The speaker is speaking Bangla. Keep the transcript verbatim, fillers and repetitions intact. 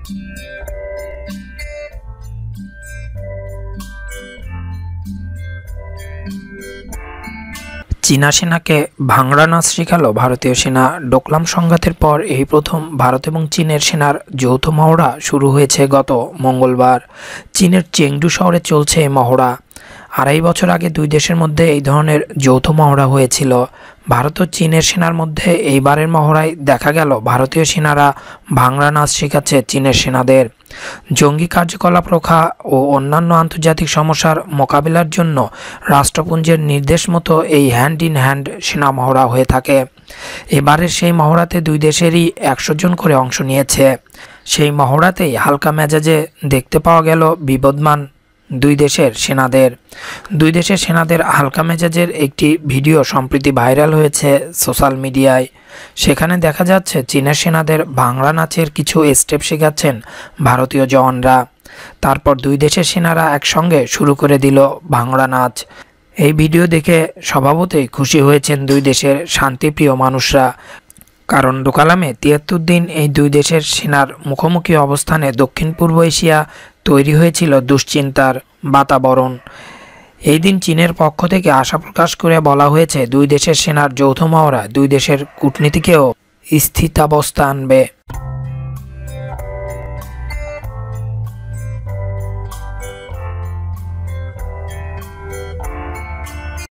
চীনা সেনাকে ভাংড়া নাচ শেখালো ভারতীয় সেনা। ডোকলাম সংঘাতের পর এই প্রথম ভারত এবং চীনের সেনার যৌথ মহড়া শুরু হয়েছে গত মঙ্গলবার। চীনের চেংডু শহরে চলছে এই মহড়া। আড়াই বছর আগে দুই দেশের মধ্যে এই ধরনের যৌথ মহড়া হয়েছিল। ভারত ও চীনের সেনার মধ্যে এইবারের মহড়ায় দেখা গেল ভারতীয় সেনারা ভাংড়া নাচ শেখাচ্ছে চীনের সেনাদের। জঙ্গি কার্যকলাপ রক্ষা ও অন্যান্য আন্তর্জাতিক সমস্যার মোকাবিলার জন্য রাষ্ট্রপুঞ্জের নির্দেশ মতো এই হ্যান্ড ইন হ্যান্ড সেনা মহড়া হয়ে থাকে। এবারের সেই মহড়াতে দুই দেশেরই একশো জন করে অংশ নিয়েছে। সেই মহড়াতেই হালকা মেজাজে দেখতে পাওয়া গেল বিবদমান দুই দেশের সেনাদের। দুই দেশের সেনাদের হালকা মেজাজের একটি ভিডিও সম্প্রতি ভাইরাল হয়েছে সোশ্যাল মিডিয়ায়। সেখানে দেখা যাচ্ছে চীনের সেনাদের ভাংড়া নাচের কিছু স্টেপ শেখাচ্ছেন ভারতীয় জওয়ানরা। তারপর দুই দেশের সেনারা একসঙ্গে শুরু করে দিল ভাংড়া নাচ। এই ভিডিও দেখে স্বভাবতই খুশি হয়েছেন দুই দেশের শান্তিপ্রিয় মানুষরা। কারণ ডোকলামে তিয়াত্তর দিন এই দুই দেশের সেনার মুখোমুখি অবস্থানে দক্ষিণ পূর্ব এশিয়া তৈরি হয়েছিল দুশ্চিন্তার বাতাবরণ। এই দিন চীনের পক্ষ থেকে আশা প্রকাশ করে বলা হয়েছে দুই দেশের সেনার যৌথ মহড়া দুই দেশের কূটনীতিকেও স্থিতাবস্থা আনবে।